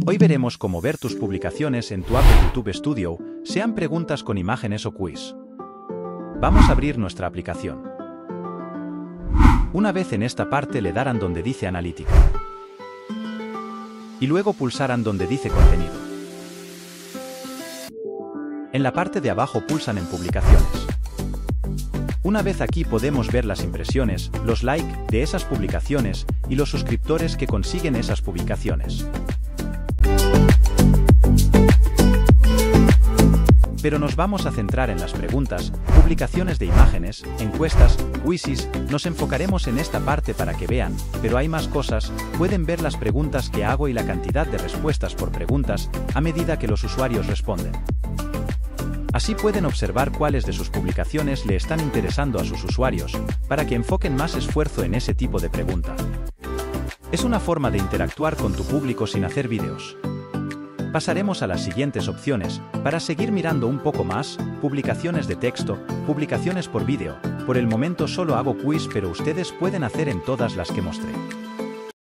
Hoy veremos cómo ver tus publicaciones en tu app YouTube Studio, sean preguntas con imágenes o quiz. Vamos a abrir nuestra aplicación. Una vez en esta parte le darán donde dice Analítica. Y luego pulsarán donde dice Contenido. En la parte de abajo pulsan en Publicaciones. Una vez aquí podemos ver las impresiones, los likes de esas publicaciones y los suscriptores que consiguen esas publicaciones. Pero nos vamos a centrar en las preguntas, publicaciones de imágenes, encuestas, quizzes, nos enfocaremos en esta parte para que vean, pero hay más cosas, pueden ver las preguntas que hago y la cantidad de respuestas por preguntas a medida que los usuarios responden. Así pueden observar cuáles de sus publicaciones le están interesando a sus usuarios, para que enfoquen más esfuerzo en ese tipo de pregunta. Es una forma de interactuar con tu público sin hacer vídeos. Pasaremos a las siguientes opciones, para seguir mirando un poco más, publicaciones de texto, publicaciones por vídeo. Por el momento solo hago quiz, pero ustedes pueden hacer en todas las que mostré.